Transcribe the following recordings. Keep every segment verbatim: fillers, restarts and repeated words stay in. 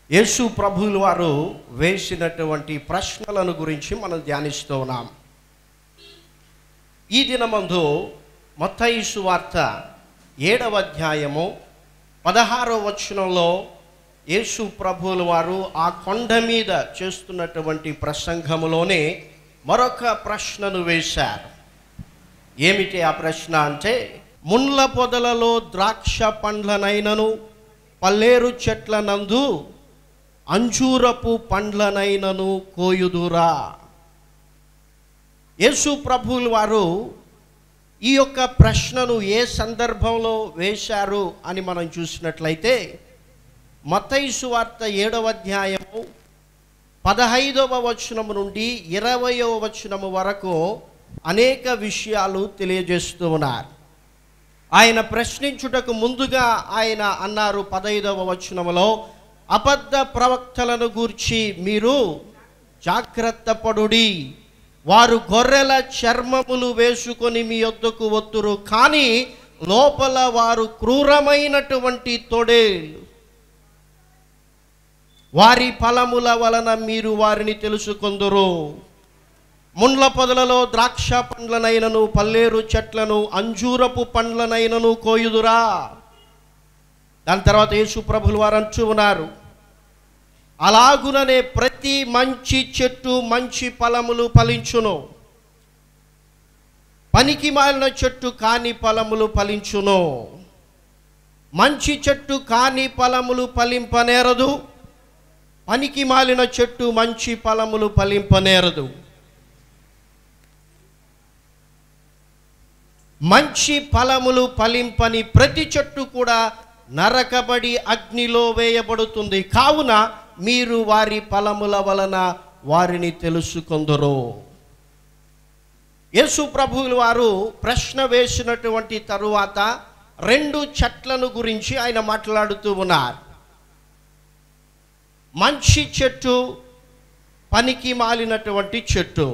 యేసు ప్రభువుల వారు వేసినటువంటి ప్రశ్నలను గురించి మనం ధ్యానిస్తూ ఉన్నాం. ఈ దినమందు మత్తయి సువార్త ఏడవ అధ్యాయము పదహారవ వచనంలో యేసు ప్రభువుల వారు ఆ కొండ మీద చేస్తున్నటువంటి ప్రసంగములోనే మరొక ప్రశ్నను వేశారు. ఏమిటి ఆ ప్రశ్న అంటే, ముళ్ళ పొదలలో ద్రాక్ష పండ్లనైనను పల్లేరు చెట్ల నందు అంజూరపు పండ్లనైనను కోయుదురా. యేసు ప్రభువుల వారు ఈ యొక్క ప్రశ్నను ఏ సందర్భంలో వేశారు అని మనం చూసినట్లయితే, మత్తయి సువార్త ఏడవ అధ్యాయము పదహైదవ వచనము నుండి ఇరవయవ వచనము వరకు అనేక విషయాలు తెలియజేస్తూ ఉన్నారు. ఆయన ప్రశ్నించుటకు ముందుగా ఆయన అన్నారు పదహైదవ వచనములో, అబద్ధ ప్రవక్తలను గూర్చి మీరు జాగ్రత్త పడుడి. వారు గొర్రెల చర్మములు వేసుకొని మీ యొద్దకు వత్తురు, కానీ లోపల వారు క్రూరమైనటువంటి తొడేలు. వారి ఫలముల వలన మీరు వారిని తెలుసుకొందురు. ముండ్ల పొదలలో ద్రాక్ష పండ్లనైనను పల్లేరు చెట్లను అంజూరపు పండ్లనైనను కోయుదురా. దాని తర్వాత యేసు ప్రభువుల వారు అంటూ ఉన్నారు, అలాగుననే ప్రతి మంచి చెట్టు మంచి ఫలములు ఫలించును, పనికి మాలిన చెట్టు కాని ఫలములు ఫలించును. మంచి చెట్టు కాని ఫలములు ఫలింపనేరదు, పనికి మాలిన చెట్టు మంచి ఫలములు ఫలింపనేరదు. మంచి ఫలములు ఫలింపని ప్రతి చెట్టు కూడా నరకబడి అగ్నిలో వేయబడుతుంది. కావున మీరు వారి ఫలముల వలన వారిని తెలుసుకొందురు. యేసు ప్రభువుల వారు ప్రశ్న వేసినటువంటి తరువాత రెండు చెట్లను గురించి ఆయన మాట్లాడుతూ ఉన్నారు. మంచి చెట్టు, పనికి మాలినటువంటి చెట్టు.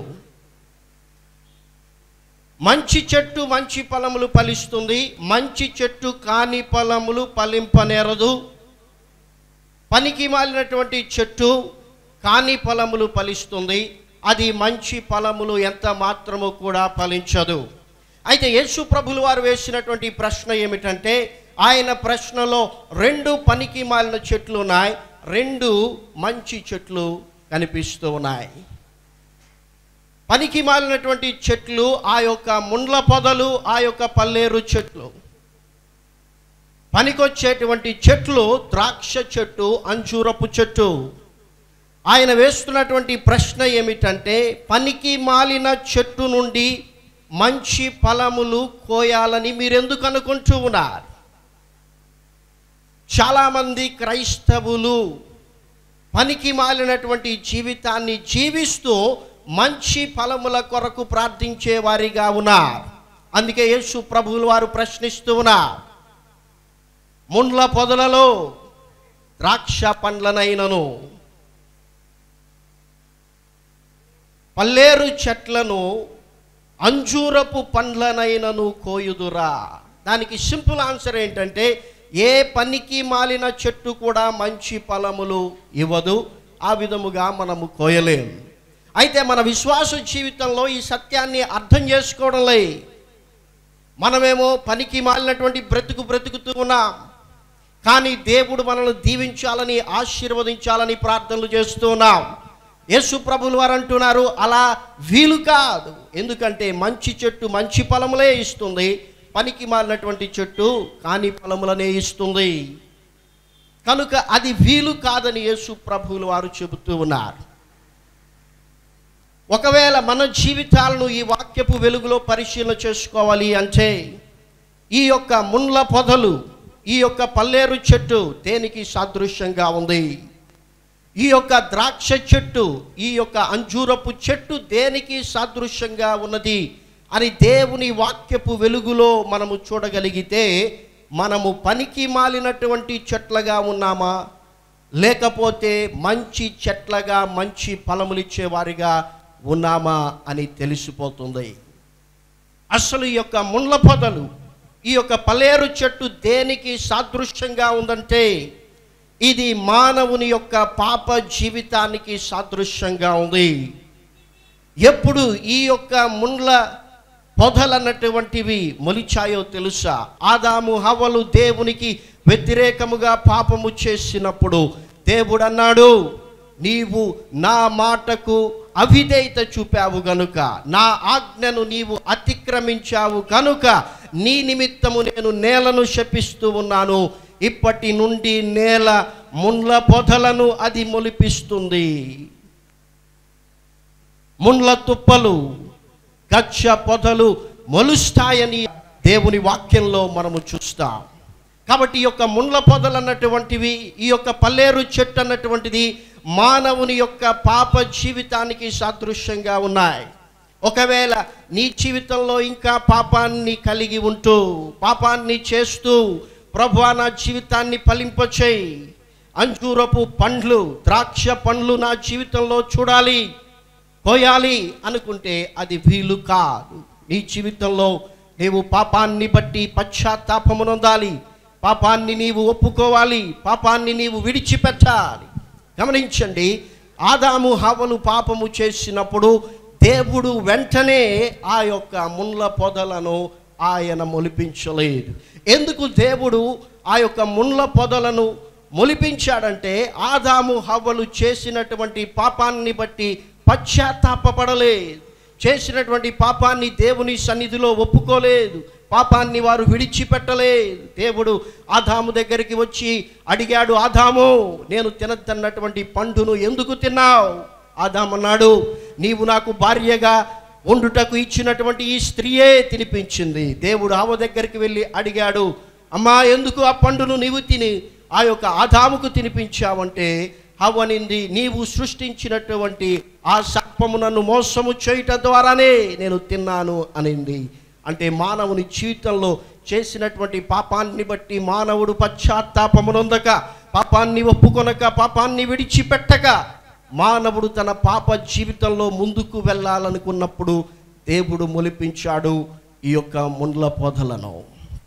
మంచి చెట్టు మంచి ఫలములు ఫలిస్తుంది, మంచి చెట్టు కాని ఫలములు ఫలింపనేరదు. పనికి మాలినటువంటి చెట్టు కాని ఫలములు ఫలిస్తుంది, అది మంచి ఫలములు ఎంత మాత్రము కూడా ఫలించదు. అయితే యేసు ప్రభువుల వారు వేసినటువంటి ప్రశ్న ఏమిటంటే, ఆయన ప్రశ్నలో రెండు పనికి మాలిన చెట్లు ఉన్నాయి, రెండు మంచి చెట్లు కనిపిస్తూ ఉన్నాయి. పనికి మాలినటువంటి చెట్లు ఆ యొక్క ముండ్ల పొదలు, ఆ యొక్క పల్లేరు చెట్లు. పనికొచ్చేటువంటి చెట్లు ద్రాక్ష చెట్టు, అంజూరపు చెట్టు. ఆయన వేస్తున్నటువంటి ప్రశ్న ఏమిటంటే, పనికి మాలిన చెట్టు నుండి మంచి ఫలములు కోయాలని మీరెందుకు అనుకుంటూ ఉన్నారు? చాలామంది క్రైస్తవులు పనికి మాలినటువంటి జీవితాన్ని జీవిస్తూ మంచి ఫలముల కొరకు ప్రార్థించే వారిగా ఉన్నారు. అందుకే యేసు ప్రభువుల వారు ప్రశ్నిస్తూ ఉన్నారు, ముండ్ల పొదలలో ద్రాక్ష పండ్లనైనను పల్లేరు చెట్లను అంజూరపు పండ్లనైనను కోయుదురా. దానికి సింపుల్ ఆన్సర్ ఏంటంటే, ఏ పనికి మాలిన చెట్టు కూడా మంచి ఫలములు ఇవ్వదు, ఆ విధముగా మనము కోయలేం. అయితే మన విశ్వాస జీవితంలో ఈ సత్యాన్ని అర్థం చేసుకోవడంలే మనమేమో పనికి మాలినటువంటి బ్రతుకు బ్రతుకుతూ ఉన్నాం, కానీ దేవుడు మనల్ని దీవించాలని ఆశీర్వదించాలని ప్రార్థనలు చేస్తూ ఉన్నాం. యేసు ప్రభువుల వారు అంటున్నారు, అలా వీలు కాదు. ఎందుకంటే మంచి చెట్టు మంచి ఫలములే ఇస్తుంది, పనికి మాలినటువంటి చెట్టు కాని ఫలములనే ఇస్తుంది. కనుక అది వీలు కాదని యేసు ప్రభువుల వారు చెబుతూ ఉన్నారు. ఒకవేళ మన జీవితాలను ఈ వాక్యపు వెలుగులో పరిశీలన చేసుకోవాలి అంటే, ఈ యొక్క ముండ్ల పొదలు, ఈ యొక్క పల్లేరు చెట్టు దేనికి సాదృశ్యంగా ఉంది? ఈ యొక్క ద్రాక్ష చెట్టు, ఈ యొక్క అంజూరపు చెట్టు దేనికి సాదృశ్యంగా ఉన్నది అని దేవుని వాక్యపు వెలుగులో మనము చూడగలిగితే, మనము పనికి మాలినటువంటి చెట్లగా ఉన్నామా, లేకపోతే మంచి చెట్లగా మంచి ఫలములిచ్చే వారిగా ఉన్నామా అని తెలిసిపోతుంది. అసలు ఈ యొక్క ముండ్ల పొదలు, ఈ యొక్క పల్లేరు చెట్టు దేనికి సాదృశ్యంగా ఉందంటే, ఇది మానవుని యొక్క పాప జీవితానికి సాదృశ్యంగా ఉంది. ఎప్పుడు ఈ యొక్క ముండ్ల పొదలన్నటువంటివి మొలిచాయో తెలుసా? ఆదాము హవ్వలు దేవునికి వ్యతిరేకముగా పాపము చేసినప్పుడు దేవుడు అన్నాడు, నీవు నా మాటకు అవిధేయత చూపావు గనుక, నా ఆజ్ఞను నీవు అతిక్రమించావు కనుక నీ నిమిత్తము నేను నేలను శపిస్తూ ఉన్నాను. ఇప్పటి నుండి నేల ముండ్ల పొదలను అది మొలిపిస్తుంది. ముండ్ల తుప్పలు, గచ్చ పొదలు మొలుస్తాయని దేవుని వాక్యంలో మనము చూస్తాం. కాబట్టి ఈ యొక్క ముండ్ల పొదలు అన్నటువంటివి, ఈ యొక్క పల్లేరు చెట్టు అన్నటువంటిది మానవుని యొక్క పాప జీవితానికి సాదృశ్యంగా ఉన్నాయి. ఒకవేళ నీ జీవితంలో ఇంకా పాపాన్ని కలిగి ఉంటూ, పాపాన్ని చేస్తూ, ప్రభువా నా జీవితాన్ని ఫలింపచేయి, అంజూరపు పండ్లు, ద్రాక్ష పండ్లు నా జీవితంలో చూడాలి, కోయాలి అనుకుంటే అది వీలు కాదు. నీ జీవితంలో నీవు పాపాన్ని బట్టి పశ్చాత్తాపమునొందాలి, పాపాన్ని నీవు ఒప్పుకోవాలి, పాపాన్ని నీవు విడిచిపెట్టాలి. గమనించండి, ఆదాము హవ్వలు పాపము చేసినప్పుడు దేవుడు వెంటనే ఆ యొక్క ముండ్ల పొదలను ఆయన మొలిపించలేదు. ఎందుకు దేవుడు ఆ యొక్క ముండ్ల పొదలను మొలిపించాడంటే, ఆదాము హవ్వలు చేసినటువంటి పాపాన్ని బట్టి పశ్చాత్తాపపడలేదు, చేసినటువంటి పాపాన్ని దేవుని సన్నిధిలో ఒప్పుకోలేదు, పాపాన్ని వారు విడిచిపెట్టలేదు. దేవుడు ఆదాము దగ్గరికి వచ్చి అడిగాడు, ఆదాము నేను తినద్దన్నటువంటి పండును ఎందుకు తిన్నావు? ఆదాము అన్నాడు, నీవు నాకు భార్యగా వండుటకు ఇచ్చినటువంటి ఈ స్త్రీయే తినిపించింది. దేవుడు హవ్వ దగ్గరికి వెళ్ళి అడిగాడు, అమ్మా ఎందుకు ఆ పండును నీవు తిని ఆ యొక్క ఆదాముకు తినిపించావంటే, హవ్వనింది, నీవు సృష్టించినటువంటి ఆ సర్పము నన్ను మోసము చేయుట ద్వారానే నేను తిన్నాను అనింది. అంటే మానవుని జీవితంలో చేసినటువంటి పాపాన్ని బట్టి మానవుడు పశ్చాత్తాపమునొందక, పాపాన్ని ఒప్పుకొనక, పాపాన్ని విడిచిపెట్టక, మానవుడు తన పాప జీవితంలో ముందుకు వెళ్ళాలనుకున్నప్పుడు దేవుడు మొలిపించాడు ఈ యొక్క ముండ్ల పొదలను.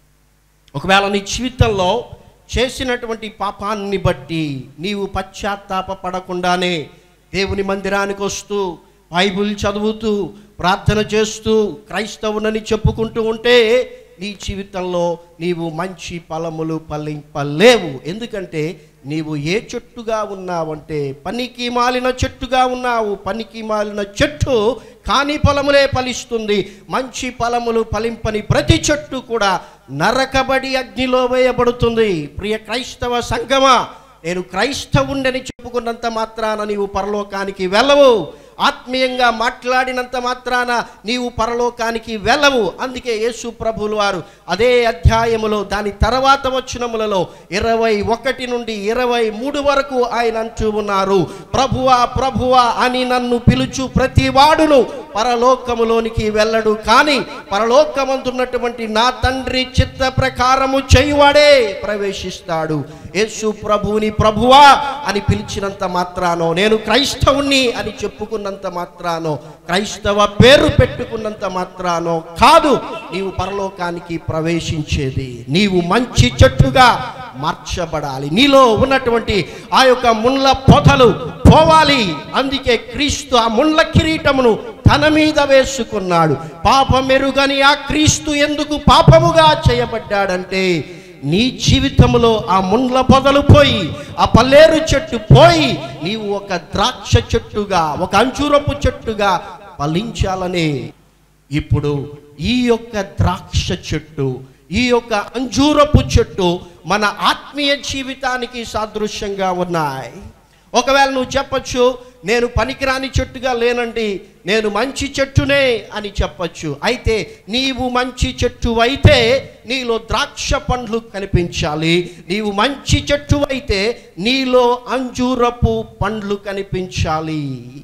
ఒకవేళ నీ జీవితంలో చేసినటువంటి పాపాన్ని బట్టి నీవు పశ్చాత్తాప పడకుండానే దేవుని మందిరానికి వస్తూ, బైబిల్ చదువుతూ, ప్రార్థన చేస్తూ, క్రైస్తవునని చెప్పుకుంటూ ఉంటే నీ జీవితంలో నీవు మంచి ఫలములు ఫలింపలేవు. ఎందుకంటే నీవు ఏ చెట్టుగా ఉన్నావంటే పనికి మాలిన చెట్టుగా ఉన్నావు. పనికి మాలిన చెట్టు కాని ఫలములే ఫలిస్తుంది. మంచి ఫలములు ఫలింపని ప్రతి చెట్టు కూడా నరకబడి అగ్నిలో వేయబడుతుంది. ప్రియ క్రైస్తవ సంగమా, నేను క్రైస్తవుండని చెప్పుకున్నంత మాత్రాన నీవు పరలోకానికి వెళ్ళవు. ఆత్మీయంగా మాట్లాడినంత మాత్రాన నీవు పరలోకానికి వెళ్ళవు. అందుకే యేసు ప్రభువుల వారు అదే అధ్యాయములో దాని తర్వాత వచనములలో ఇరవై ఒకటి నుండి ఇరవై మూడు వరకు ఆయన అంటూ ఉన్నారు, ప్రభువా ప్రభువా అని నన్ను పిలుచు ప్రతి వాడును పరలోకములోనికి వెళ్ళడు, కానీ పరలోకమందున్నటువంటి నా తండ్రి చిత్త ప్రకారము చేయువాడే ప్రవేశిస్తాడు. యేసు ప్రభువుని ప్రభువా అని పిలిచినంత మాత్రానో, నేను క్రైస్తవుని అని చెప్పుకున్నంత మాత్రానో, క్రైస్తవ పేరు పెట్టుకున్నంత మాత్రానో కాదు నీవు పరలోకానికి ప్రవేశించేది. నీవు మంచి చెట్టుగా మార్చబడాలి. నీలో ఉన్నటువంటి ఆ యొక్క ముండ్ల పొదలు పోవాలి. అందుకే క్రీస్తు ఆ ముండ్ల కిరీటమును తన మీద వేసుకున్నాడు. పాపమెరుగని ఆ క్రీస్తు ఎందుకు పాపముగా చేయబడ్డాడంటే, నీ జీవితంలో ఆ ముండ్ల పొదలు పోయి, ఆ పల్లేరు చెట్టు పోయి, నీవు ఒక ద్రాక్ష చెట్టుగా, ఒక అంజూరపు చెట్టుగా ఫలించాలనే. ఇప్పుడు ఈ యొక్క ద్రాక్ష చెట్టు, ఈ యొక్క అంజూరపు చెట్టు మన ఆత్మీయ జీవితానికి సాదృశ్యంగా ఉన్నాయి. ఒకవేళ నువ్వు చెప్పచ్చు, నేను పనికిరాని చెట్టుగా లేనండి, నేను మంచి చెట్టునే అని చెప్పచ్చు. అయితే నీవు మంచి చెట్టు అయితే నీలో ద్రాక్ష పండ్లు కనిపించాలి. నీవు మంచి చెట్టు అయితే నీలో అంజూరపు పండ్లు కనిపించాలి.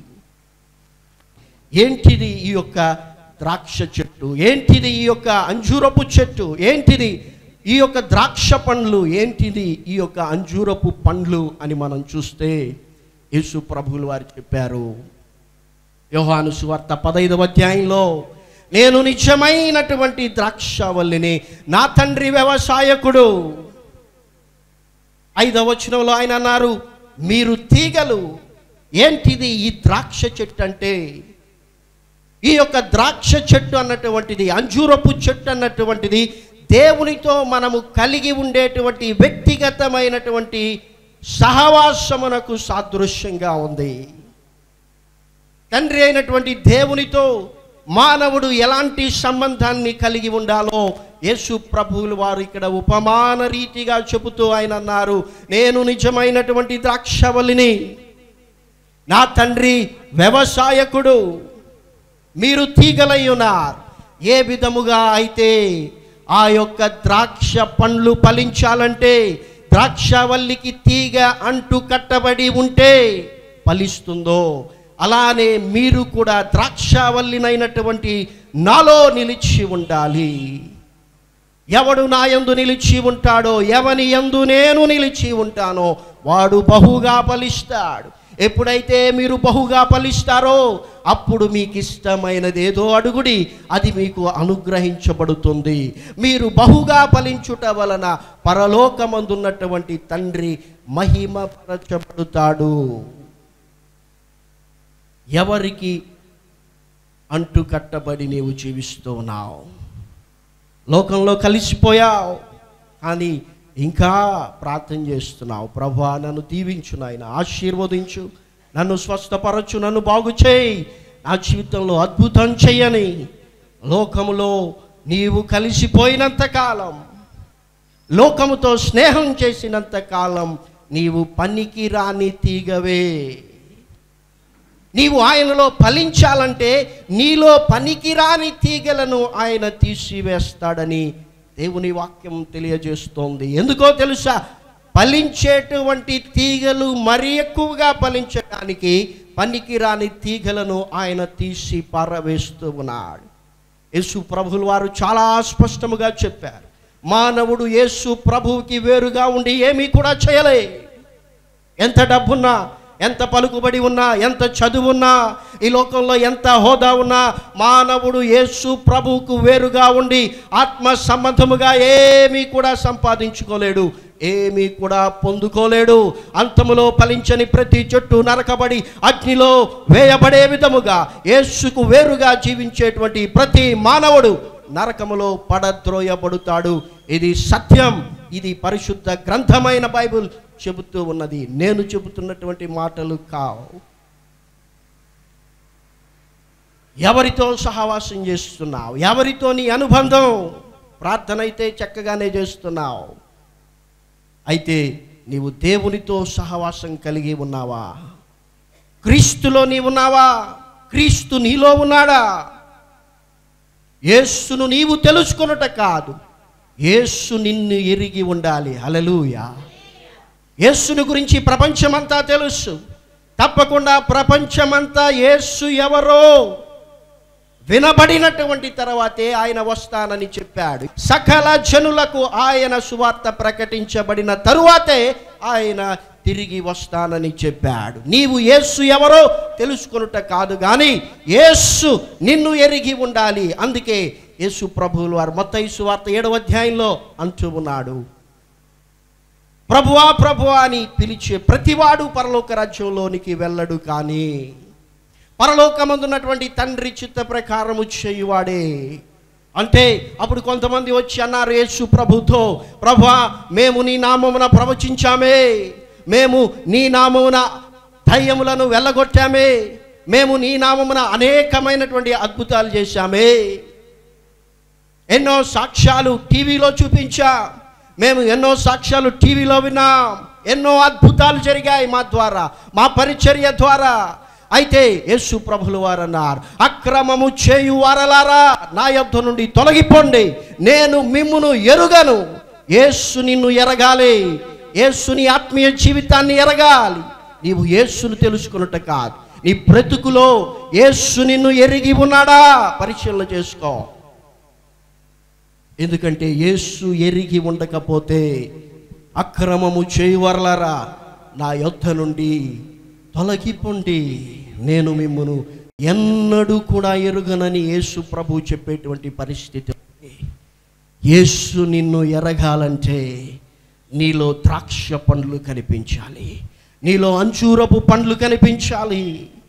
ఏంటిది ఈ యొక్క ద్రాక్ష చెట్టు? ఏంటిది ఈ యొక్క అంజూరపు చెట్టు? ఏంటిది ఈ యొక్క ద్రాక్ష పండ్లు? ఏంటిది ఈ యొక్క అంజూరపు పండ్లు అని మనం చూస్తే యేసు ప్రభువులు వారు చెప్పారు, యోహాను సువార్త పదైదవ అధ్యాయంలో, నేను నిజమైనటువంటి ద్రాక్షవల్లిని, నా తండ్రి వ్యవసాయకుడు. ఐదవ వచనంలో ఆయన అన్నారు, మీరు తీగలు. ఏంటిది ఈ ద్రాక్ష చెట్టు అంటే? ఈ యొక్క ద్రాక్ష చెట్టు అన్నటువంటిది, అంజూరపు చెట్టు అన్నటువంటిది దేవునితో మనము కలిగి ఉండేటువంటి వ్యక్తిగతమైనటువంటి సహవాసమునకు సాదృశ్యంగా ఉంది. తండ్రి అయినటువంటి దేవునితో మానవుడు ఎలాంటి సంబంధాన్ని కలిగి ఉండాలో యేసు ప్రభువులు వారు ఇక్కడ ఉపమాన రీతిగా చెబుతూ ఆయన అన్నారు, నేను నిజమైనటువంటి ద్రాక్షవల్లిని, నా తండ్రి వ్యవసాయకుడు, మీరు తీగలై ఉన్నారు. ఏ విధముగా అయితే ఆ యొక్క ద్రాక్ష పండ్లు ఫలించాలంటే ద్రాక్షవల్లికి తీగ అంటు కట్టబడి ఉంటే ఫలిస్తుందో, అలానే మీరు కూడా ద్రాక్షవల్లినైనటువంటి నాలో నిలిచి ఉండాలి. ఎవడు నా యందు నిలిచి ఉంటాడో, ఎవని యందు నేను నిలిచి ఉంటానో వాడు బహుగా ఫలిస్తాడు. ఎప్పుడైతే మీరు బహుగా ఫలిస్తారో అప్పుడు మీకు ఇష్టమైనది ఏదో అడుగుడి, అది మీకు అనుగ్రహించబడుతుంది. మీరు బహుగా ఫలించుట వలన పరలోకమందున్నటువంటి తండ్రి మహిమపరచబడుతాడు. ఎవరికి అంటు కట్టబడి నీవు జీవిస్తున్నావు? లోకంలో కలిసిపోయావు, కానీ ఇంకా ప్రార్థన చేస్తున్నావు, ప్రభువా నన్ను దీవించు, నాయన ఆశీర్వదించు, నన్ను స్వస్థపరచు, నన్ను బాగు చేయి, నా జీవితంలో అద్భుతం చెయ్యని. లోకములో నీవు కలిసిపోయినంత కాలం, లోకముతో స్నేహం చేసినంత కాలం నీవు పనికి రాని తీగవే. నీవు ఆయనలో ఫలించాలంటే నీలో పనికిరాని తీగలను ఆయన తీసివేస్తాడని దేవుని వాక్యం తెలియజేస్తోంది. ఎందుకో తెలుసా? ఫలించేటువంటి తీగలు మరి ఎక్కువగా ఫలించడానికి పనికిరాని తీగలను ఆయన తీసి పారవేస్తూ ఉన్నాడు. యేసు ప్రభువులు వారు చాలా స్పష్టముగా చెప్పారు, మానవుడు యేసు ప్రభువుకి వేరుగా ఉండి ఏమీ కూడా చేయలే. ఎంత డబ్బున్నా, ఎంత పలుకుబడి ఉన్నా, ఎంత చదువున్నా, ఈ లోకంలో ఎంత హోదా ఉన్నా, మానవుడు యేసు ప్రభువుకు వేరుగా ఉండి ఆత్మ సంబంధముగా ఏమీ కూడా సంపాదించుకోలేడు, ఏమీ కూడా పొందుకోలేడు. అంతములో ఫలించని ప్రతి చెట్టు నరకబడి అగ్నిలో వేయబడే విధముగా యేసుకు వేరుగా జీవించేటువంటి ప్రతి మానవుడు నరకములో పడద్రోయబడుతాడు. ఇది సత్యం. ఇది పరిశుద్ధ గ్రంథమైన బైబిల్ చెబుతూ ఉన్నది, నేను చెబుతున్నటువంటి మాటలు కావు. ఎవరితో సహవాసం చేస్తున్నావు? ఎవరితో నీ అనుబంధం? ప్రార్థన అయితే చక్కగానే చేస్తున్నావు, అయితే నీవు దేవునితో సహవాసం కలిగి ఉన్నావా? క్రీస్తులో నీవు ఉన్నావా? క్రీస్తు నీలో ఉన్నాడా? యేసును నీవు తెలుసుకొనుట కాదు, యేసు నిన్ను ఎరిగి ఉండాలి. హల్లెలూయా. యేసుని గురించి ప్రపంచమంతా తెలుసు. తప్పకుండా ప్రపంచమంతా యేసు ఎవరో వినబడినటువంటి తర్వాతే ఆయన వస్తానని చెప్పాడు. సకల జనులకు ఆయన సువార్త ప్రకటించబడిన తరువాతే ఆయన తిరిగి వస్తానని చెప్పాడు. నీవు యేసు ఎవరో తెలుసుకొనుట కాదు, కానీ యేసు నిన్ను ఎరిగి ఉండాలి. అందుకే యేసు ప్రభువులు వారు మత్తయి సువార్త ఏడవ అధ్యాయంలో అంటూ ఉన్నాడు, ప్రభువా ప్రభువా అని పిలిచే ప్రతివాడు పరలోక రాజ్యంలోనికి వెళ్ళడు, కానీ పరలోకమందున్నటువంటి తండ్రి చిత్త ప్రకారము చేయువాడే. అంటే అప్పుడు కొంతమంది వచ్చి అన్నారు యేసు ప్రభుతో, ప్రభువా మేము నీ నామమున ప్రవచించామే, మేము నీ నామమున దయ్యములను వెళ్ళగొట్టామే, మేము నీ నామమున అనేకమైనటువంటి అద్భుతాలు చేశామే, ఎన్నో సాక్ష్యాలు టీవీలో చూపించా, మేము ఎన్నో సాక్ష్యాలు టీవీలో విన్నాం, ఎన్నో అద్భుతాలు జరిగాయి మా ద్వారా, మా పరిచర్య ద్వారా. అయితే యేసు ప్రభులు వారు అన్నారు, అక్రమము చేయు వారలారా నా యొద్ద నుండి తొలగిపోండి, నేను మిమ్మును ఎరుగను. యేసు నిన్ను ఎరగాలి, యేసుని ఆత్మీయ జీవితాన్ని ఎరగాలి. నీవు యేసును తెలుసుకున్నట్టు కాదు, నీ బ్రతుకులో యేసు నిన్ను ఎరిగి ఉన్నాడా పరిశీలన చేసుకో. ఎందుకంటే యేసు ఎరిగి ఉండకపోతే అక్రమము చేయువారలారా నా యొద్ద నుండి తొలగిపోండి, నేను మిమ్మును ఎన్నడూ కూడా ఎరుగనని యేసు ప్రభు చెప్పేటువంటి పరిస్థితి. యేసు నిన్ను ఎరగాలంటే నీలో ద్రాక్ష పండ్లు కనిపించాలి, నీలో అంజూరపు పండ్లు కనిపించాలి.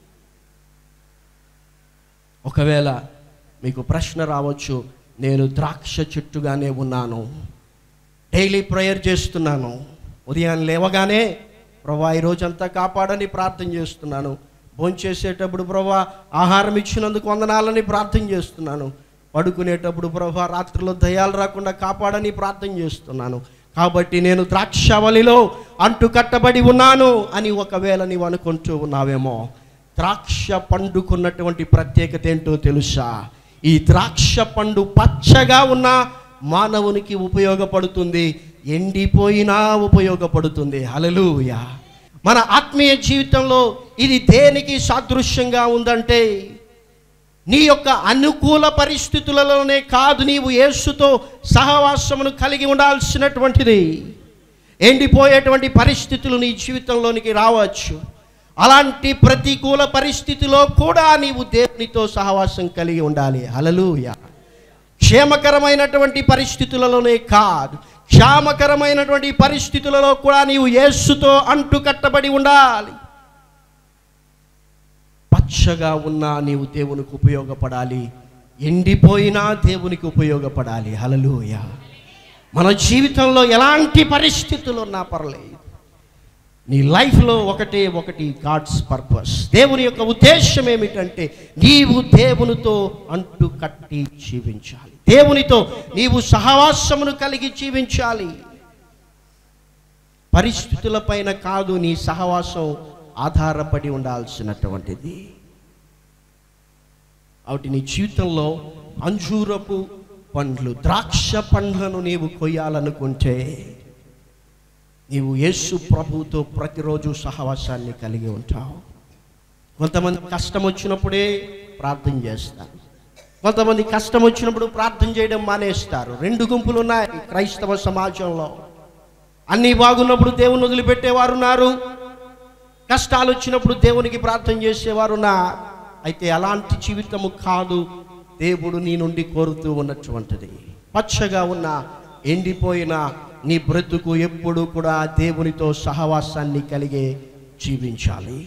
ఒకవేళ మీకు ప్రశ్న రావచ్చు, నేను ద్రాక్ష చెట్టుగానే ఉన్నాను, డైలీ ప్రేయర్ చేస్తున్నాను, ఉదయాన్నే లేవగానే ప్రభా ఈ రోజంతా కాపాడని ప్రార్థన చేస్తున్నాను, భోంచేసేటప్పుడు ప్రభా ఆహారం ఇచ్చినందుకు వందనాలని ప్రార్థన చేస్తున్నాను, పడుకునేటప్పుడు ప్రభా రాత్రిలో దయ్యాలు రాకుండా కాపాడని ప్రార్థన చేస్తున్నాను, కాబట్టి నేను ద్రాక్షవల్లిలో అంటు కట్టబడి ఉన్నాను అని ఒకవేళ నీవు అనుకుంటూ ఉన్నావేమో, ద్రాక్ష పండుకున్నటువంటి ప్రత్యేకత ఏంటో తెలుసా? ఈ ద్రాక్ష పండు పచ్చగా ఉన్న మానవునికి ఉపయోగపడుతుంది, ఎండిపోయినా ఉపయోగపడుతుంది. హల్లెలూయా. మన ఆత్మీయ జీవితంలో ఇది దేనికి సాదృశ్యంగా ఉందంటే, నీ యొక్క అనుకూల పరిస్థితులలోనే కాదు, నీవు యేసుతో సహవాసమును కలిగి ఉండాల్సినటువంటిది. ఎండిపోయేటువంటి పరిస్థితులు నీ జీవితంలోనికి రావచ్చు, అలాంటి ప్రతికూల పరిస్థితిలో కూడా నీవు దేవునితో సహవాసం కలిగి ఉండాలి. హల్లెలూయా. క్షేమకరమైనటువంటి పరిస్థితులలోనే కాదు, క్షేమకరమైనటువంటి పరిస్థితులలో కూడా నీవు యేసుతో అంటు కట్టబడి ఉండాలి. పచ్చగా ఉన్నా నీవు దేవునికి ఉపయోగపడాలి, ఎండిపోయినా దేవునికి ఉపయోగపడాలి. హల్లెలూయా. మన జీవితంలో ఎలాంటి పరిస్థితులు ఉన్నా పర్లేదు, నీ లైఫ్లో ఒకటే ఒకటి గాడ్స్ పర్పస్. దేవుని యొక్క ఉద్దేశం ఏమిటంటే నీవు దేవునితో అంటు కట్టి జీవించాలి, దేవునితో నీవు సహవాసమును కలిగి జీవించాలి. పరిస్థితుల పైన కాదు నీ సహవాసం ఆధారపడి ఉండాల్సినటువంటిది. కాబట్టి నీ జీవితంలో అంజూరపు పండ్లు, ద్రాక్ష పండ్లను నీవు కొయ్యాలనుకుంటే నీవు యేసు ప్రభువుతో ప్రతిరోజు సహవాసాన్ని కలిగి ఉంటావు. కొంతమంది కష్టం వచ్చినప్పుడే ప్రార్థన చేస్తారు, కొంతమంది కష్టం వచ్చినప్పుడు ప్రార్థన చేయడం మానేస్తారు. రెండు గుంపులు ఉన్నాయి క్రైస్తవ సమాజంలో. అన్నీ బాగున్నప్పుడు దేవుని వదిలిపెట్టేవారు ఉన్నారు, కష్టాలు వచ్చినప్పుడు దేవునికి ప్రార్థన చేసేవారు ఉన్నారు. అయితే అలాంటి జీవితము కాదు దేవుడు నీ నుండి కోరుతూ ఉన్నటువంటిది. పచ్చగా ఉన్న ఎండిపోయిన నీ బ్రతుకు ఎప్పుడు కూడా దేవునితో సహవాసాన్ని కలిగే జీవించాలి.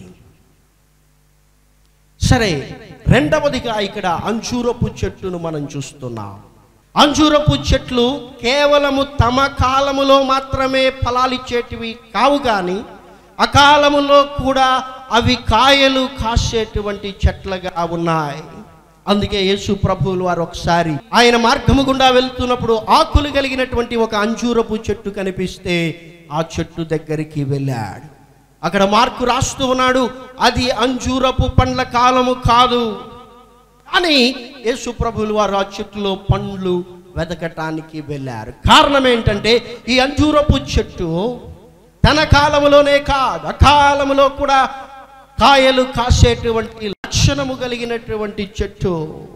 సరే, రెండవదిగా ఇక్కడ అంజూరపు చెట్టును మనం చూస్తున్నాం. అంజూరపు చెట్లు కేవలము తమ కాలములో మాత్రమే ఫలాలిచ్చేటివి కావు, కానీ అకాలములో కూడా అవి కాయలు కాసేటువంటి చెట్లుగా ఉన్నాయి. అందుకే యేసు ప్రభువులు వారు ఒకసారి ఆయన మార్గము గుండా వెళ్తున్నప్పుడు ఆకులు కలిగినటువంటి ఒక అంజూరపు చెట్టు కనిపిస్తే ఆ చెట్టు దగ్గరికి వెళ్ళాడు. అక్కడ మార్కు రాస్తూ ఉన్నాడు, అది అంజూరపు పండ్ల కాలము కాదు. కానీ యేసు ప్రభువులు వారు ఆ చెట్టులో పండ్లు వెతకటానికి వెళ్ళారు. కారణం ఏంటంటే ఈ అంజూరపు చెట్టు తన కాలములోనే కాదు, అకాలములో కూడా కాయలు కాసేటువంటి లక్షణము కలిగినటువంటి చెట్టు.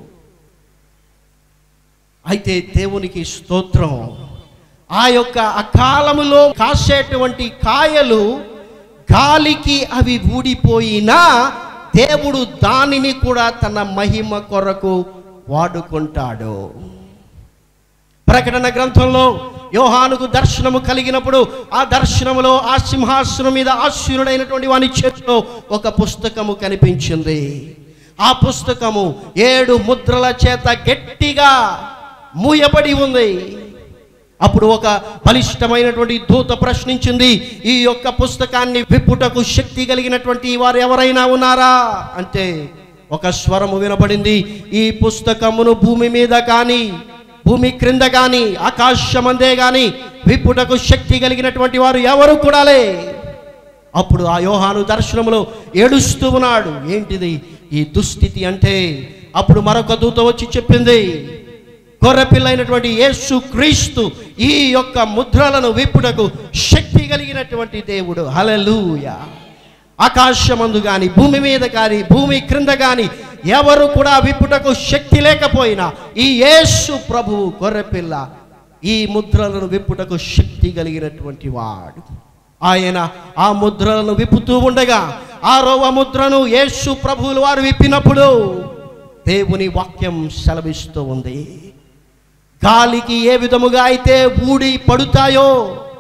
అయితే దేవునికి స్తోత్రం, ఆ యొక్క అకాలములో కాసేటువంటి కాయలు గాలికి అవి ఊడిపోయినా దేవుడు దానిని కూడా తన మహిమ కొరకు వాడుకుంటాడు. ప్రకటన గ్రంథంలో యోహానుకు దర్శనము కలిగినప్పుడు ఆ దర్శనములో ఆ సింహాసనం మీద ఆసీనుడైనటువంటి వాని చేతిలో ఒక పుస్తకము కనిపించింది. ఆ పుస్తకము ఏడు ముద్రల చేత గట్టిగా మూయబడి ఉంది. అప్పుడు ఒక బలిష్టమైనటువంటి దూత ప్రశ్నించింది, ఈ యొక్క పుస్తకాన్ని విప్పుటకు శక్తి కలిగినటువంటి వారు ఎవరైనా ఉన్నారా అంటే ఒక స్వరము వినబడింది, ఈ పుస్తకమును భూమి మీద కానీ భూమి క్రింద కానీ ఆకాశమందే కానీ విప్పుటకు శక్తి కలిగినటువంటి వారు ఎవరు కూడాలే. అప్పుడు ఆ యోహాను దర్శనములో ఏడుస్తూ ఉన్నాడు. ఏంటిది ఈ దుస్థితి అంటే అప్పుడు మరొక దూత వచ్చి చెప్పింది, గొర్రెపిల్లైనటువంటి యేసు క్రీస్తు ఈ యొక్క ముద్రలను విప్పుటకు శక్తి కలిగినటువంటి దేవుడు. హల్లెలూయా. ఆకాశమందు కానీ భూమి మీద కానీ భూమి క్రింద కానీ ఎవరు కూడా విప్పుటకు శక్తి లేకపోయినా ఈ యేసు ప్రభువు గొర్రెపిల్ల ఈ ముద్రలను విప్పుటకు శక్తి కలిగినటువంటి వాడు. ఆయన ఆ ముద్రలను విప్పుతూ ఉండగా ఆరవ ముద్రను యేసు ప్రభువులు వారు విప్పినప్పుడు దేవుని వాక్యం సెలవిస్తూ ఉంది, గాలికి ఏ విధముగా అయితే ఊడి పడుతాయో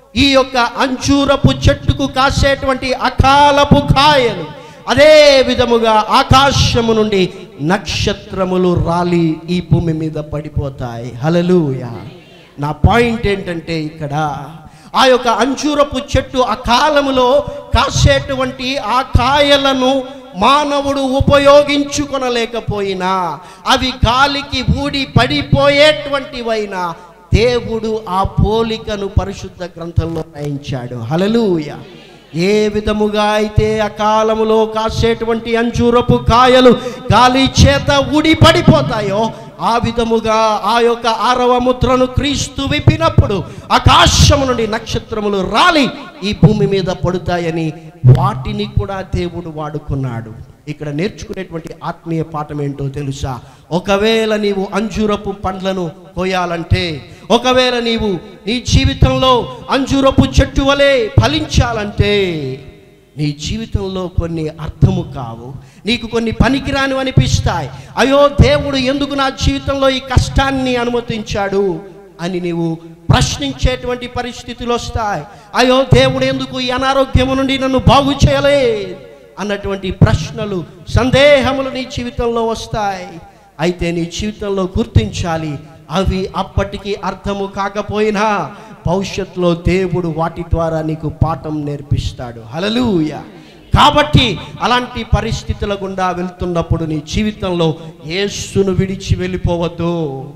ఈ యొక్క అంజూరపు చెట్టుకు కాసేటువంటి అకాలపు కాయలు అదే విధముగా ఆకాశము నుండి నక్షత్రములు రాలి ఈ భూమి మీద పడిపోతాయి. హల్లెలూయా. నా పాయింట్ ఏంటంటే ఇక్కడ ఆ యొక్క అంజూరపు చెట్టు ఆ కాలములో కాసేటువంటి ఆ కాయలను మానవుడు ఉపయోగించుకొనలేకపోయినా అవి గాలికి ఊడి పడిపోయేటువంటివైనా దేవుడు ఆ పోలికను పరిశుద్ధ గ్రంథంలో రాయించాడు. హల్లెలూయా. ఏ విధముగా అయితే ఆ కాలములో కాసేటువంటి అంజూరపు కాయలు గాలి చేత ఊడి పడిపోతాయో ఆ విధముగా ఆ యొక్క ఆరవ ముద్రను క్రీస్తు విప్పినప్పుడు ఆకాశము నుండి నక్షత్రములు రాలి ఈ భూమి మీద పడుతాయని వాటిని కూడా దేవుడు వాడుకున్నాడు. ఇక్కడ నేర్చుకునేటువంటి ఆత్మీయ పాఠం ఏంటో తెలుసా? ఒకవేళ నీవు అంజూరపు పండ్లను కోయాలంటే, ఒకవేళ నీవు నీ జీవితంలో అంజూరపు చెట్టు వలె ఫలించాలంటే నీ జీవితంలో కొన్ని అర్థము కావు, నీకు కొన్ని పనికిరాని అనిపిస్తాయి. అయ్యో దేవుడు ఎందుకు నా జీవితంలో ఈ కష్టాన్ని అనుమతించాడు అని నీవు ప్రశ్నించేటువంటి పరిస్థితులు వస్తాయి. అయ్యో దేవుడు ఎందుకు ఈ అనారోగ్యము నుండి నన్ను బాగు చేయలే అన్నటువంటి ప్రశ్నలు, సందేహములు నీ జీవితంలో వస్తాయి. అయితే నీ జీవితంలో గుర్తించాలి, అవి అప్పటికి అర్థము కాకపోయినా భవిష్యత్తులో దేవుడు వాటి ద్వారా నీకు పాఠం నేర్పిస్తాడు. హల్లెలూయా. కాబట్టి అలాంటి పరిస్థితుల గుండా వెళ్తున్నప్పుడు నీ జీవితంలో యేసును విడిచి వెళ్ళిపోవద్దు.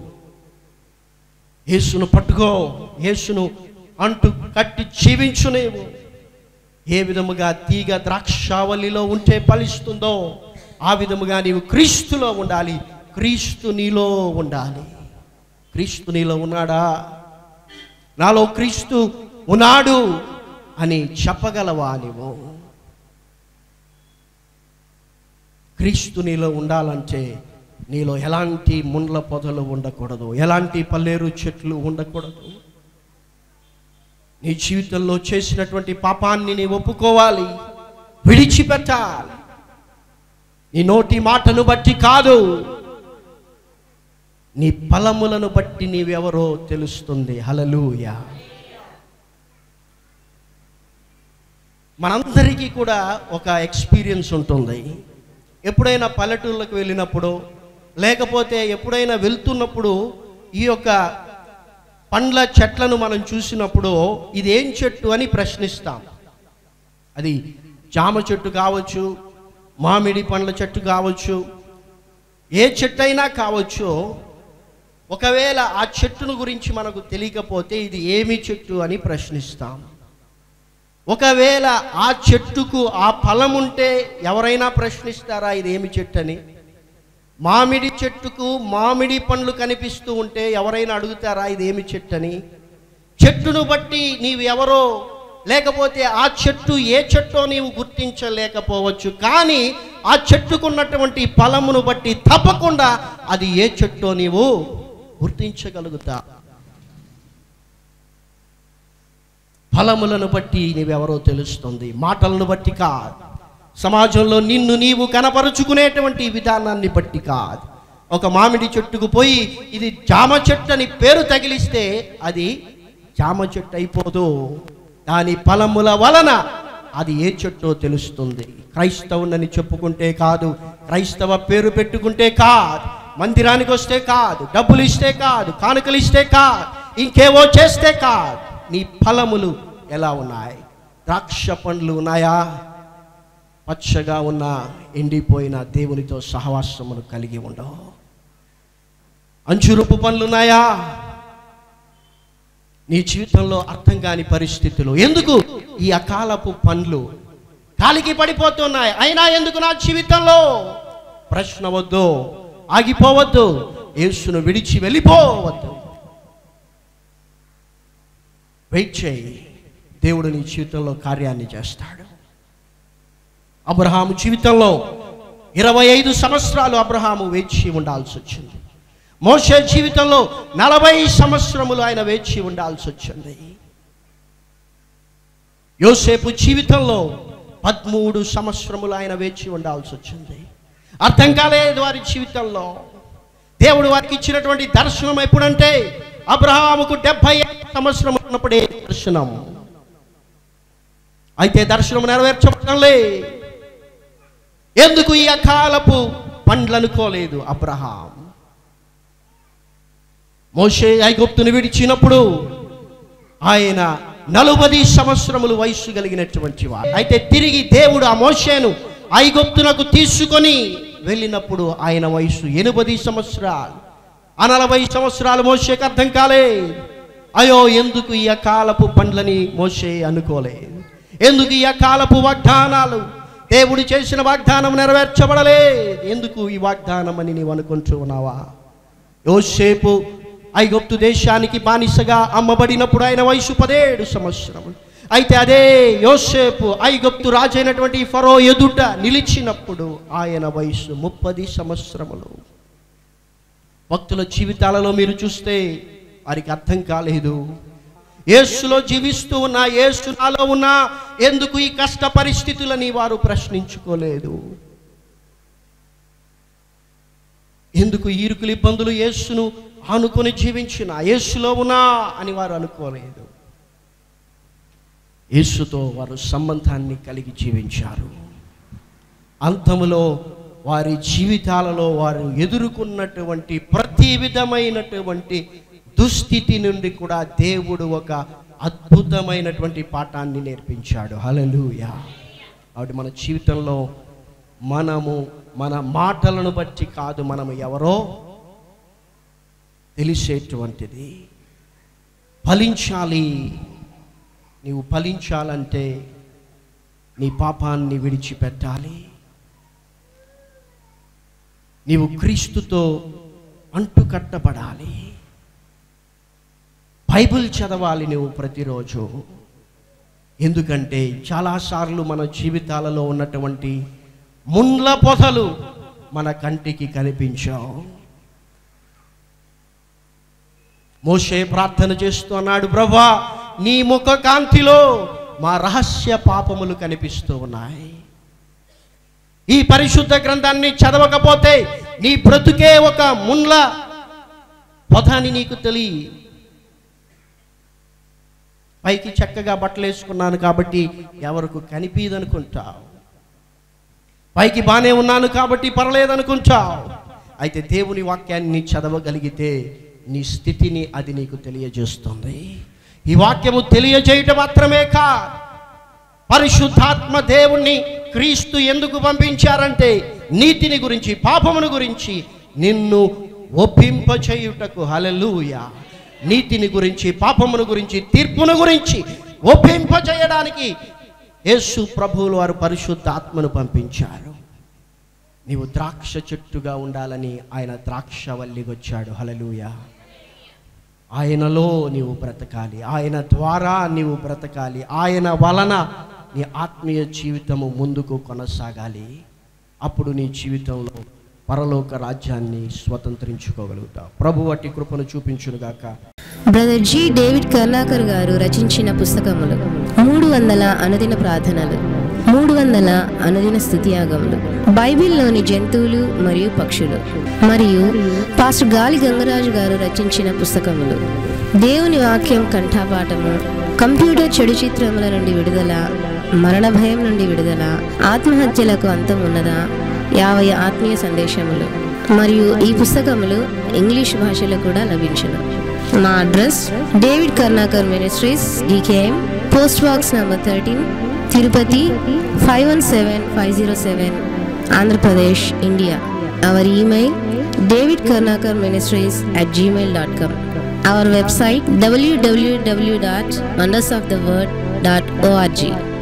యేసును పట్టుకో, యేసును అంటూ కట్టి జీవించునేవు. ఏ విధముగా తీగ ద్రాక్షావళిలో ఉంటే ఫలిస్తుందో ఆ విధముగా నీవు క్రీస్తులో ఉండాలి, క్రీస్తు నీలో ఉండాలి. క్రీస్తు నీలో ఉన్నాడా? నాలో క్రీస్తు ఉన్నాడు అని చెప్పగలవా నీవు? క్రీస్తు నీలో ఉండాలంటే నీలో ఎలాంటి ముండ్ల పొదలు ఉండకూడదు, ఎలాంటి పల్లేరు చెట్లు ఉండకూడదు. నీ జీవితంలో చేసినటువంటి పాపాన్ని నీ ఒప్పుకోవాలి, విడిచిపెట్టాలి. నీ నోటి మాటను బట్టి కాదు, నీ ఫలములను బట్టి నీవెవరో తెలుస్తుంది. హల్లెలూయా. మనందరికీ కూడా ఒక ఎక్స్పీరియన్స్ ఉంటుంది. ఎప్పుడైనా పల్లెటూళ్ళకు వెళ్ళినప్పుడు, లేకపోతే ఎప్పుడైనా వెళ్తున్నప్పుడు ఈ యొక్క పండ్ల చెట్లను మనం చూసినప్పుడు ఇది ఏం చెట్టు అని ప్రశ్నిస్తాం. అది జామ చెట్టు కావచ్చు, మామిడి పండ్ల చెట్టు కావచ్చు, ఏ చెట్టు అయినా కావచ్చు. ఒకవేళ ఆ చెట్టును గురించి మనకు తెలియకపోతే ఇది ఏమి చెట్టు అని ప్రశ్నిస్తాం. ఒకవేళ ఆ చెట్టుకు ఆ ఫలం ఉంటే ఎవరైనా ప్రశ్నిస్తారా ఇది ఏమి చెట్టు అని? మామిడి చెట్టుకు మామిడి పండ్లు కనిపిస్తూ ఉంటే ఎవరైనా అడుగుతారా ఇది ఏమి చెట్టు అని? చెట్టును బట్టి నీవు ఎవరో, లేకపోతే ఆ చెట్టు ఏ చెట్టో నీవు గుర్తించలేకపోవచ్చు, కానీ ఆ చెట్టుకున్నటువంటి ఫలమును బట్టి తప్పకుండా అది ఏ చెట్టో నీవు గుర్తించగలుగుతా. ఫలములను బట్టి నీవెవరో తెలుస్తుంది, మాటలను బట్టి కాదు. సమాజంలో నిన్ను నీవు కనపరుచుకునేటువంటి విధానాన్ని బట్టి కాదు. ఒక మామిడి చెట్టుకు పోయి ఇది జామ చెట్టు అని పేరు తగిలిస్తే అది జామ చెట్టు అయిపోదు, దాని ఫలముల వలన అది ఏ చెట్టో తెలుస్తుంది. క్రైస్తవునని చెప్పుకుంటే కాదు, క్రైస్తవ పేరు పెట్టుకుంటే కాదు, మందిరానికి వస్తే కాదు, డబ్బులు ఇస్తే కాదు, కానుకలు ఇస్తే కాదు, ఇంకేవో చేస్తే కాదు. నీ ఫలములు ఎలా ఉన్నాయి? ద్రాక్ష పండ్లు ఉన్నాయా? పచ్చగా ఉన్న ఎండిపోయిన దేవునితో సహవాసమును కలిగి ఉండవు. అంచురుపు పండ్లు ఉన్నాయా? నీ జీవితంలో అర్థం కాని పరిస్థితులు. ఎందుకు ఈ అకాలపు పండ్లు కాలికి పడిపోతున్నాయి? అయినా ఎందుకు నా జీవితంలో? ప్రశ్న వద్దు, ఆగిపోవద్దు, యేసును విడిచి వెళ్ళిపోవద్దు. వెయిట్ చేయి, దేవుడు నీ జీవితంలో కార్యాన్ని చేస్తాడు. అబ్రహాము జీవితంలో ఇరవై ఐదు సంవత్సరాలు అబ్రహాము వేచి ఉండాల్సి వచ్చింది. మోషే జీవితంలో నలభై సంవత్సరములు ఆయన వేచి ఉండాల్సి వచ్చింది. యోసేపు జీవితంలో పదమూడు సంవత్సరములు ఆయన వేచి ఉండాల్సి వచ్చింది. అర్థం కాలేదు వారి జీవితంలో. దేవుడు వారికి ఇచ్చినటువంటి దర్శనం ఎప్పుడంటే అబ్రహాముకు డెబ్బై సంవత్సరం ఉన్నప్పుడే దర్శనం. అయితే దర్శనం నెరవేర్చబడలే. ఎందుకు ఈ అకాలపు పండ్లు అనుకోలేదు అబ్రహాం? మోషే ఐగుప్తును విడిచినప్పుడు ఆయన నలభై సంవత్సరములు వయస్సు కలిగినటువంటి వాడు. అయితే తిరిగి దేవుడు ఆ మోషేను ఐగుప్తునకు తీసుకొని వెళ్ళినప్పుడు ఆయన వయస్సు ఎనభై సంవత్సరాలు. ఆ నలభై సంవత్సరాలు మోషేకి అర్థం కాలే. అయ్యో, ఎందుకు ఈ అకాలపు పండ్లని మోషే అనుకోలేదు? ఎందుకు ఈ అకాలపు వాగ్దానాలు, దేవుడు చేసిన వాగ్దానం నెరవేర్చబడలే? ఎందుకు ఈ వాగ్దానం అని నీవు అనుకుంటూ ఉన్నావా? యోసేపు ఐగుప్తు దేశానికి బానిసగా అమ్మబడినప్పుడు ఆయన వయసు పదిహేడు సంవత్సరములు. అయితే అదే యోసేపు ఐగుప్తు రాజు అయినటువంటి ఫరో ఎదుట నిలిచినప్పుడు ఆయన వయసు ముప్పది సంవత్సరములు. భక్తుల జీవితాలలో మీరు చూస్తే వారికి అర్థం కాలేదు. యేసులో జీవిస్తూ ఉన్నా, యేసు నాలో ఉన్నా, ఎందుకు ఈ కష్ట పరిస్థితులని వారు ప్రశ్నించుకోలేదు. ఎందుకు ఈరుకులు ఇబ్బందులు యేసును ఆనుకొని జీవించిన, యేసులో ఉన్నా అని వారు అనుకోలేదు. యేసుతో వారు సంబంధాన్ని కలిగి జీవించారు. అంతములో వారి జీవితాలలో వారు ఎదుర్కొన్నటువంటి ప్రతి విధమైనటువంటి దుస్థితి నుండి కూడా దేవుడు ఒక అద్భుతమైనటువంటి పాఠాన్ని నేర్పించాడు. హల్లెలూయా. కాబట్టి మన జీవితంలో మనము మన మాటలను బట్టి కాదు, మనము ఎవరో తెలిసేటువంటిది. ఫలించాలి. నీవు ఫలించాలంటే నీ పాపాన్ని విడిచిపెట్టాలి. నీవు క్రీస్తుతో అంటుకట్టబడాలి. బైబిల్ చదవాలి నువ్వు ప్రతిరోజు. ఎందుకంటే చాలాసార్లు మన జీవితాలలో ఉన్నటువంటి ముండ్ల పొదలు మన కంటికి కనిపించావు. మోషే ప్రార్థన చేస్తూ అన్నాడు, ప్రభువా, నీ ముఖ కాంతిలో మా రహస్య పాపములు కనిపిస్తూ ఉన్నాయి. ఈ పరిశుద్ధ గ్రంథాన్ని చదవకపోతే నీ బ్రతుకే ఒక ముండ్ల పొద అని నీకు తెలియ. పైకి చక్కగా బట్టలు వేసుకున్నాను కాబట్టి ఎవరికి కనిపించదనుకుంటావు. పైకి బాగానే ఉన్నాను కాబట్టి పర్లేదనుకుంటావు. అయితే దేవుని వాక్యాన్ని చదవగలిగితే నీ స్థితిని అది నీకు తెలియజేస్తుంది. ఈ వాక్యము తెలియజేయటం మాత్రమే కా, పరిశుద్ధాత్మ దేవుణ్ణి క్రీస్తు ఎందుకు పంపించారంటే నీతిని గురించి, పాపమును గురించి నిన్ను ఒప్పింపచేయుటకు. హల్లెలూయా. నీతిని గురించి, పాపమును గురించి, తీర్పును గురించి ఒప్పింపచేయడానికి యేసు ప్రభువులు వారు పరిశుద్ధాత్మను పంపించారు. నీవు ద్రాక్ష చెట్టుగా ఉండాలని ఆయన ద్రాక్షవల్లికి వచ్చాడు. హల్లెలూయా. ఆయనలో నీవు బ్రతకాలి, ఆయన ద్వారా నీవు బ్రతకాలి, ఆయన వలన నీ ఆత్మీయ జీవితము ముందుకు కొనసాగాలి. అప్పుడు నీ జీవితంలో పరలోక రాజ్యాన్ని స్వతంత్రించుకోగలుగుతావు. ప్రభు అట్టి కృపను చూపించునుగాక. బ్రదర్ జి డేవిడ్ కర్నాకర్ గారు రచించిన పుస్తకములు: మూడు వందల అనుదిన ప్రార్థనలు, మూడు వందల అనుదిన స్తుతియాగములు, బైబిల్లోని జంతువులు మరియు పక్షులు, మరియు పాస్టర్ గాలి గంగరాజు గారు రచించిన పుస్తకములు దేవుని వాక్యం కంఠపాఠము, కంప్యూటర్ చెడు చిత్రముల నుండి విడుదల, మరణ భయం నుండి విడుదల, ఆత్మహత్యలకు అంతం ఉన్నదా, యాభై ఆత్మీయ సందేశములు. మరియు ఈ పుస్తకములు ఇంగ్లీష్ భాషలో కూడా లభించును. మా address David Karnakar ministries, DKM, post box number thirteen, Tirupati five one seven five zero seven, Andhra Pradesh, India. Our email David Karnakar ministries at Gmail dot com. Our website W W W dot wonders of the word dot ORG.